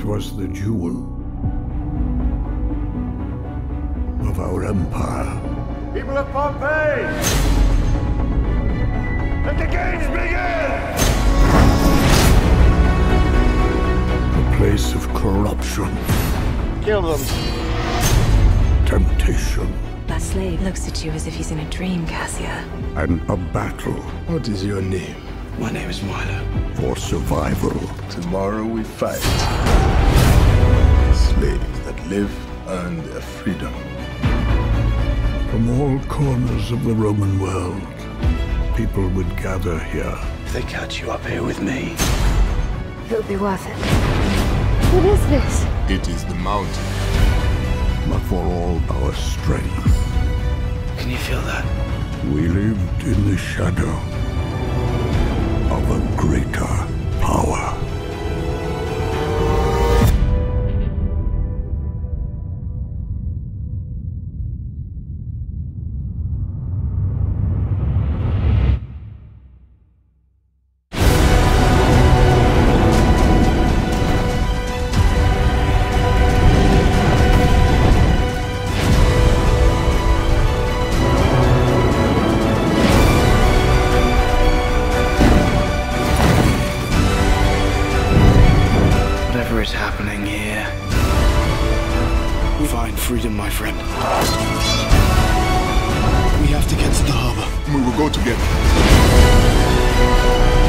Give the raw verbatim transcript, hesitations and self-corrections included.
was the jewel of our empire. People of Pompeii! Let the games begin! A place of corruption. Kill them. Temptation. That slave looks at you as if he's in a dream, Cassia. And a battle What is your name? My name is Milo. for survival. Tomorrow we fight. Slaves that live earn their freedom. From all corners of the Roman world, people would gather here. If they catch you up here with me, It'll be worth it. What is this? It is the mountain. But for all our strength, can you feel that? we lived in the shadow of a greater power. Whatever is happening here, find freedom, my friend. We have to get to the harbor. We will go together.